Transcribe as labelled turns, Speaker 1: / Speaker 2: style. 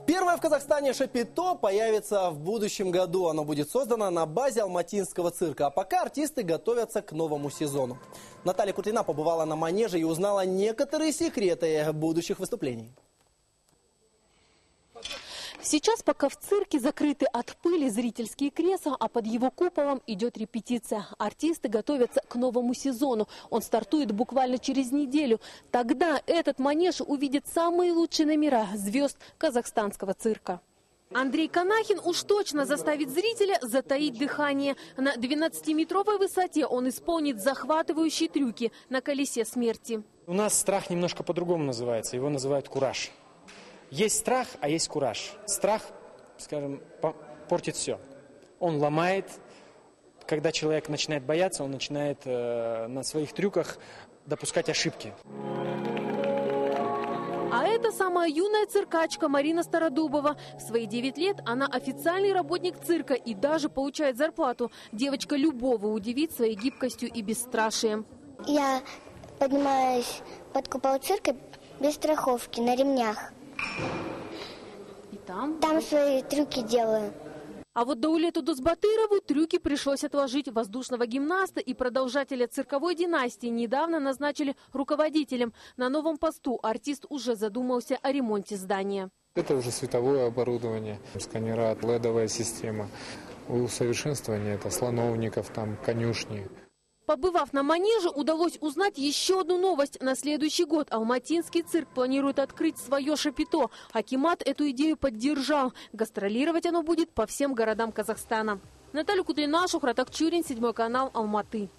Speaker 1: Первое в Казахстане шапито появится в будущем году. Оно будет создано на базе алматинского цирка. А пока артисты готовятся к новому сезону. Наталья Кутлина побывала на манеже и узнала некоторые секреты будущих выступлений.
Speaker 2: Сейчас, пока в цирке закрыты от пыли зрительские кресла, а под его куполом идет репетиция. Артисты готовятся к новому сезону. Он стартует буквально через неделю. Тогда этот манеж увидит самые лучшие номера звезд казахстанского цирка. Андрей Канахин уж точно заставит зрителя затаить дыхание. На 12-метровой высоте он исполнит захватывающие трюки на колесе смерти.
Speaker 3: У нас страх немножко по-другому называется. Его называют кураж. Есть страх, а есть кураж. Страх, скажем, портит все. Он ломает. Когда человек начинает бояться, он начинает на своих трюках допускать ошибки.
Speaker 2: А это самая юная циркачка Марина Стародубова. В свои 9 лет она официальный работник цирка и даже получает зарплату. Девочка любого удивит своей гибкостью и бесстрашием.
Speaker 4: Я поднимаюсь под купол цирка без страховки, на ремнях.
Speaker 2: И там
Speaker 4: свои трюки делаю.
Speaker 2: А вот Даулету Дусбатырову трюки пришлось отложить. Воздушного гимнаста и продолжателя цирковой династии недавно назначили руководителем. На новом посту артист уже задумался о ремонте здания.
Speaker 5: Это уже световое оборудование, сканера, ледовая система. Усовершенствование это слоновников, там конюшни.
Speaker 2: Побывав на манеже, удалось узнать еще одну новость. На следующий год алматинский цирк планирует открыть свое шапито. Акимат эту идею поддержал. Гастролировать оно будет по всем городам Казахстана. Наталья Кутлина, Шухрат Акчурин, 7 канал, Алматы.